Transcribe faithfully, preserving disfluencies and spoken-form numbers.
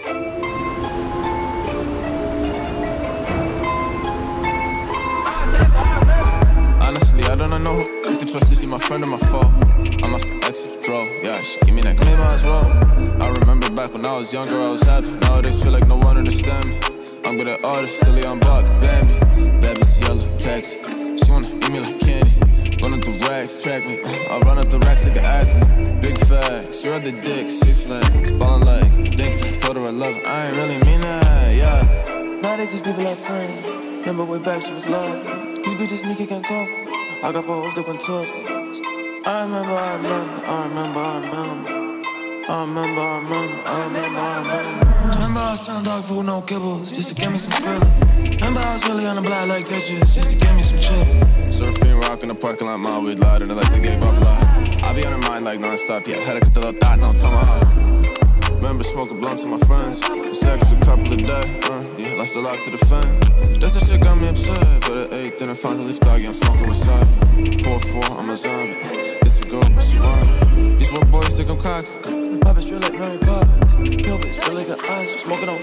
Honestly, I don't know who to trust. Is she my friend or my foe? I'm off the exit, drove. Yeah, she give me that clean as well. I remember back when I was younger, I was happy. Nowadays feel like no one understand me. I'm good at artists, silly, I'm Bob, Bambi. Baby's yellow, text. She wanna eat me like candy. Run up the racks, track me. Uh, I run up the racks like an athlete. Big facts, you're the dick, six flags. Ballin' like big facts, told her I love her. I ain't really mean that, yeah. Nowadays these people are funny. Remember way back she was lovely. These bitches sneaky can't cover. I got four hoes that went to I remember, I remember, I remember, I remember. I remember, I remember, I remember, I remember. Remember I was selling dog food, no kibbles, just to get me some skrilla. Remember I was really on the block like Tetris, just to get me some chip. Surfing, rockin' the parking lot, my weed louder than like the gay bump lot. I be on her mind like non-stop, yeah. Had to cut the little thought, no tomahawk. Remember smoking blunts with my friends. Seconds a couple of days, uh, yeah, lost the lock to the fan. That's that shit got me upset. But at eight, then I found a leaf doggy, I'm smoking with side. Pour four, I'm a zombie. This a girl, but she want. These little boys think I'm cocky. Pop it straight like Mary Poppins. Yo, bitch, still like an ice. Smoking on